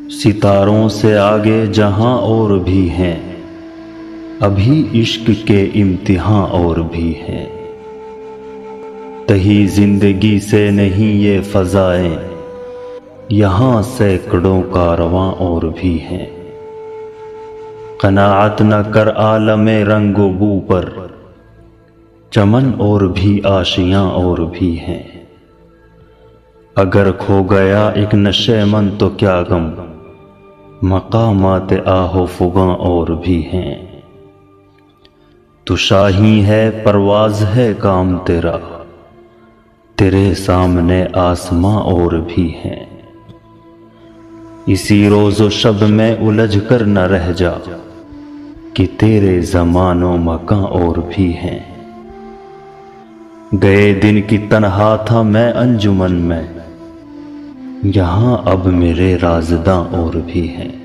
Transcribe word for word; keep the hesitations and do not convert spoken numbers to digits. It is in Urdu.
ستاروں سے آگے جہاں اور بھی ہیں، ابھی عشق کے امتحاں اور بھی ہیں۔ تہی زندگی سے نہیں یہ فضائیں، یہاں سینکڑوں کارواں اور بھی ہیں۔ قناعت نہ کر عالم رنگ و بو پر، چمن اور بھی آشیاں اور بھی ہیں۔ اگر کھو گیا ایک نشے من تو کیا غم، مقامات آہ و فغاں اور بھی ہیں۔ تو شاہی ہے پرواز ہے کام تیرا، تیرے سامنے آسماں اور بھی ہیں۔ اسی روز و شب میں الجھ کر نہ رہ جا، کہ تیرے زمان و مکاں اور بھی ہیں۔ گئے دن کی تنہا تھا میں انجمن میں، یہاں اب میرے رازداں اور بھی ہیں۔